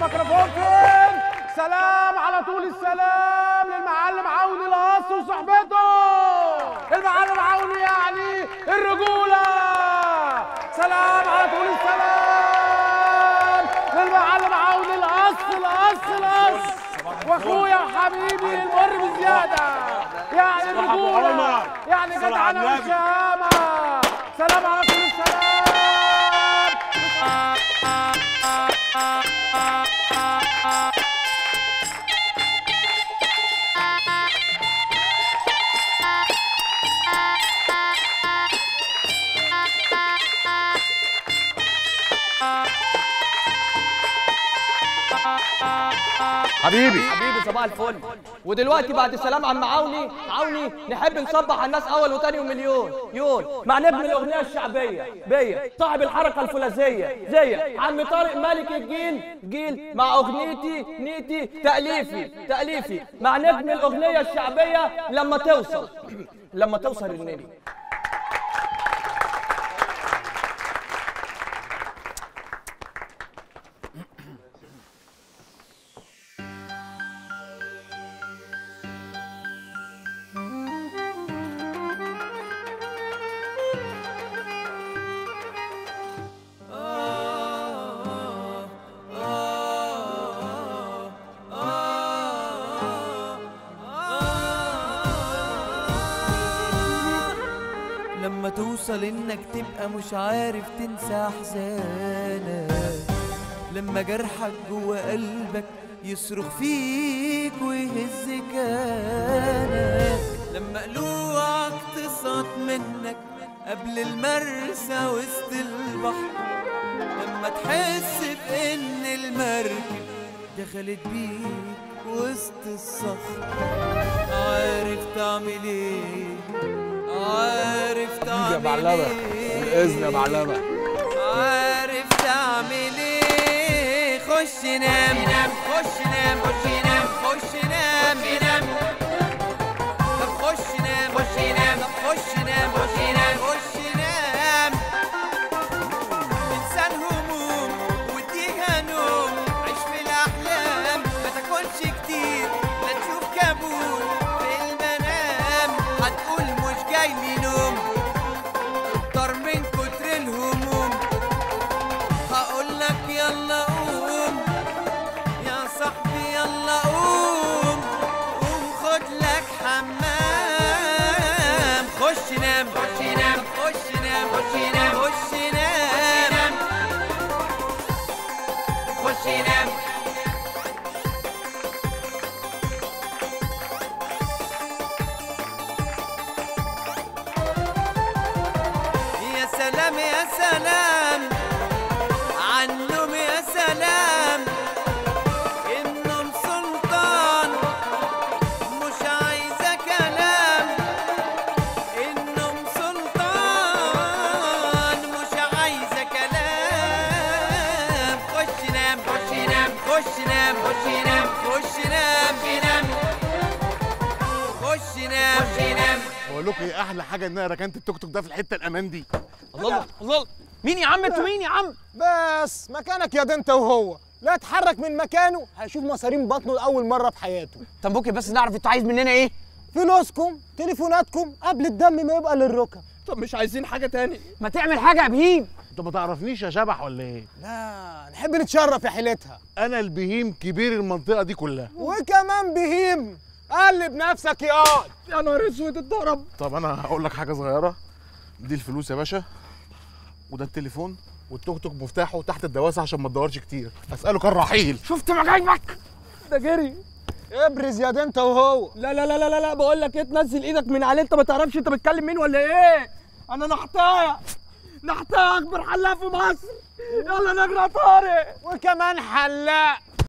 الميكروفون فين؟ سلام على طول السلام للمعلم عوني القص وصحبته. المعلم عوني يعني الرجولة. سلام على طول السلام للمعلم عوني القص واخويا وحبيبي المر بزيادة يعني الرجولة يعني جدعنة والشهامة. سلام على طول السلام. حبيبي صباح الفل. ودلوقتي بعد السلام عم عوني نحب نصبح على الناس اول وتاني ومليون مع نجم الاغنيه الشعبيه بيا صاحب الحركه الفولاذيه زي عم طارق ملك الجيل مع اغنيتي نيتي تأليفي مع نجم الاغنيه الشعبيه لما توصل النبي. لما توصل انك تبقى مش عارف تنسى احزانك، لما جرحك جوه قلبك يصرخ فيك ويهز كيانك، لما قلوعك تسقط منك قبل المرسى وسط البحر، لما تحس بان المركب دخلت بيك وسط الصخر، عارف تعمل ايه؟ عارف تعمل ايه؟ باذن يا معلمه. عارف تعمل ايه؟ خش نام خش نام خش نام خش نام نام طب خش نام خش نام طب خش نام خش نام خش نام انسى الهموم واديها نوم، عيش في الاحلام ما تاكلش كتير لا تشوف كابوس في المنام، هتقول مش جاي لي نوم اكتر من كتر الهموم، هقولك يلا قوم يا صاحبي يلا قوم خد لك حمام، خش نام خش نام خش نام خش نام خش نام خش نام. يا سلام يا سلام عنهم يا سلام، النوم سلطان مش عايزة كلام، النوم سلطان مش عايزة كلام، خش نام خش نام خش نام خش نام خش نام خش نام خش نام. بقول لكم ايه احلى حاجه ان انا ركنت التوك توك ده في الحته الامان دي. الله مين يا عم؟ انتوا مين يا عم؟ بس مكانك يا ده انت وهو، لا اتحرك من مكانه هيشوف مصارين بطنه لأول مرة في حياته. طب ممكن بس نعرف انتوا عايز مننا ايه؟ فلوسكم تليفوناتكم قبل الدم ما يبقى للركب. طب مش عايزين حاجه تاني؟ ما تعمل حاجة يا بهيم. انت ما تعرفنيش يا شبح ولا ايه؟ لا نحب نتشرف يا حيلتها. انا البهيم كبير المنطقه دي كلها. وكمان بهيم قلب نفسك ياض. يا نهار اسود اتضرب. طب انا هقول لك حاجه صغيره، دي الفلوس يا باشا، وده التليفون، والتوك توك مفتاحه تحت الدواسه عشان ما تدورش كتير، اساله كان رحيل. شفت مجايبك ده جري. ابرز يا ده انت وهو. لا لا لا لا لا بقول لك ايه، تنزل ايدك من عليه، انت ما تعرفش انت بتكلم مين ولا ايه؟ انا نحتايا اكبر حلاق في مصر. يلا نجري يا طارق. وكمان حلاق